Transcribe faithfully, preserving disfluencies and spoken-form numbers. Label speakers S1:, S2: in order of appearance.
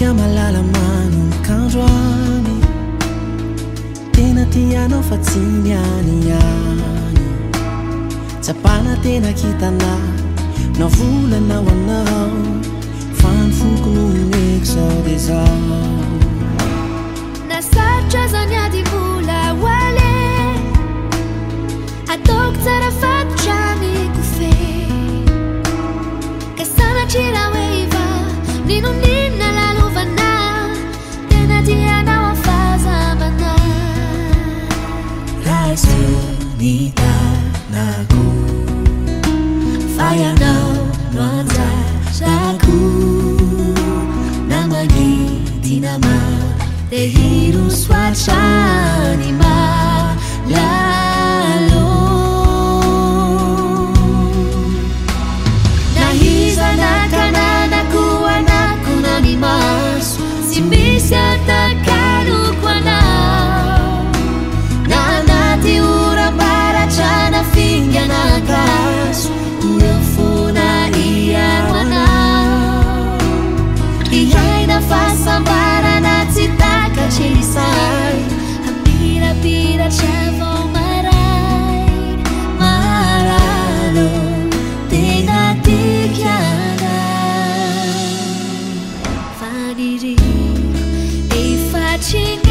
S1: Manika malala manombokan'andro any tena tianao fa tsy niany any tsapana tena kitana na volana ho anao fa ny foko no meko zao de zao
S2: nasarotra zany ady vola hoale ataoko tsara fatotra mikofe ka sanatry raha hoeva ninonina lalovana tena tianao afazamana
S1: raisonitanako fa ianao no anjazako na magnidinama de hiro soatrany malalo nahizana kananako anako na ny maso tsy misy atakaloko anao na anaty oram-baratra na finganakaso eo fona iano anao ihaina fahasambarana tsy takatrisay amirapiratra vao maray maralo tena tikiana faniry efatrina